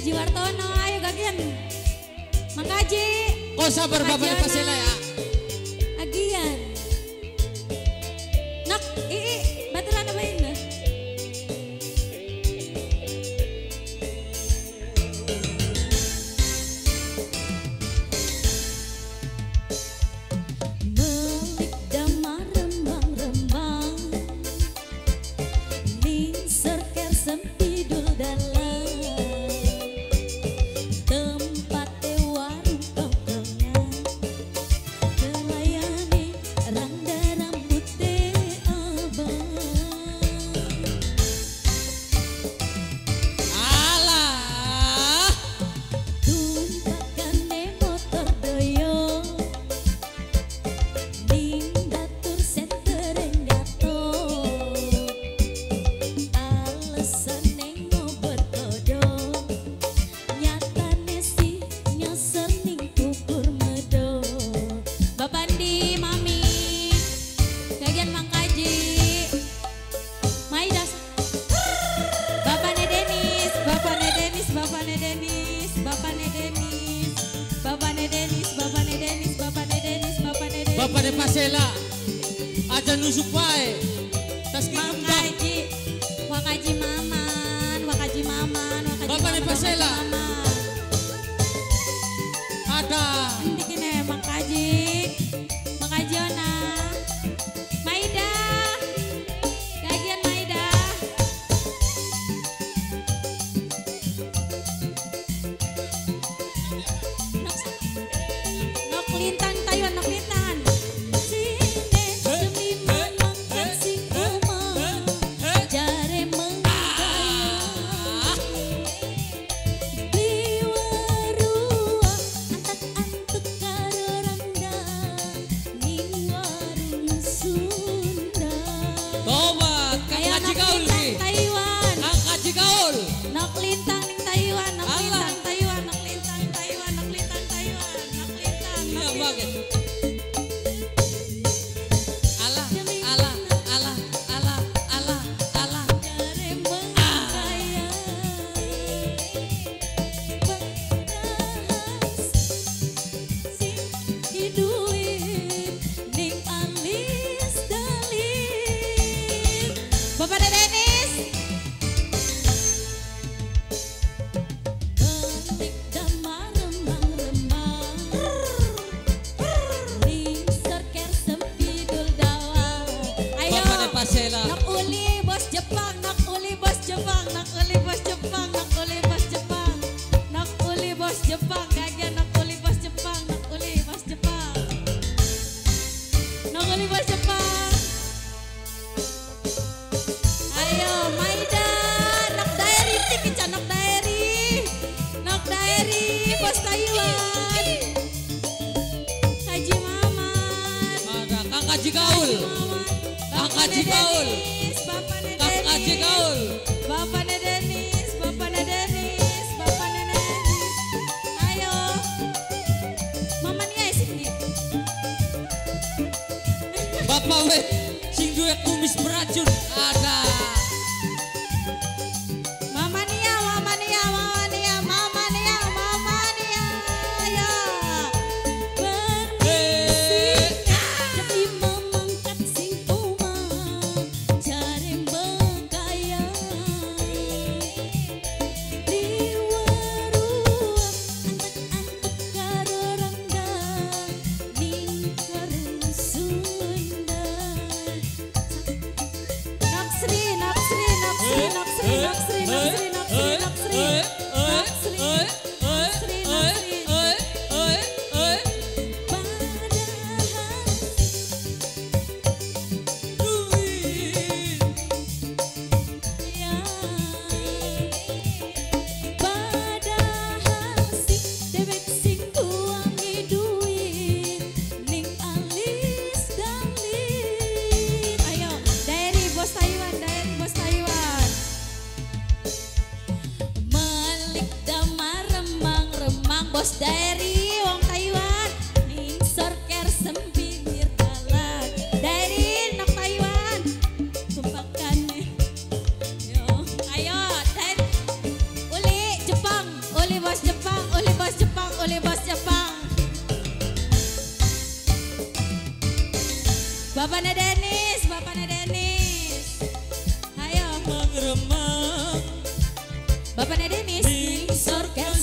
Kaji Wartono, ayo gagian. Mangkaji. Kau sabar Bapak Pasela ya. Agian. Nak, baturan apa ini? Melik damar rembang-rembang, lingser ker sempidul dalam. Tempat warung tongkrongan, kelayani randa rambut abang. Alah. Tumpakane motor doyo, ning datur sentereng gato. Alesane ngober kodong, nyatane si nyosor ning kubur medo. Bapak Andi, Mami, gagian Mangkaji, Maidas, Bapaknya Denis, Bapaknya Denis, Bapaknya Denis, Bapaknya Denis, Bapaknya Denis, Bapaknya Denis, Bapaknya Denis, Bapaknya Denis. Bapak de Pasela. Aja nusuk wae. Tas kembang. Mangkaji, Wakaji Maman, Wakaji Maman, Wakaji Bapak de Maman, Pasela. Wakaji Maman. Ada. Ini kene Mangkaji, Mangkaji Ona, Maida, gagian Maida. Nok lintang Taiwan, nok lintang. Sine demi mangkat sing omah, jare menggaya. Liwarua antak-antuk karo randa, ning warung Sunda. Tobat, Kang Ayo Haji nok Gaul lintang nih. Taiwan, Kang Haji Gaul. nok lintang ning Taiwan, nok Allah. lintang Taiwan, nok lintang Taiwan, nok lintang Taiwan, nok lintang. Iya banget. Alah, alah, alah, alah, alah, alah. Jare menggaya, beras sing hiduin ning alis dalit. Bapak Denis, belik damar rembang-rembang, lingser ker sempidul dawa. Ayo. Bapak de Pasela. Nak uli bos Jepang, nak uli bos Jepang, nak uli bos Jepang, nak uli bos Jepang, nak uli bos Jepang, gagian nak uli bos Jepang, nak uli bos Jepang, nak uli bos Jepang. Ayo Maida, nak daeri tikica, nak daeri bos Taiwan, Haji Maman. Ada Kang Haji Gaul. Kang Haji Gaul. Kang Haji Gaul. Bapaknya Denis, Bapaknya Denis, Bapaknya Denis. Ayo, Mama nih sini. Bapak we sing duwe kumis beracun. Ada. Mama nih, Mama nih, Mama nih, Mama nih, Mama nih. Ayo, demi memangkat sing omah, jare menggaya. Liwarua antak-antuk karo randa, ning karung Sunda. Nak Sri, nak Bapaknya Denis, bapaknya Denis. Ayo. Remang-remang Bapaknya Denis. di sorga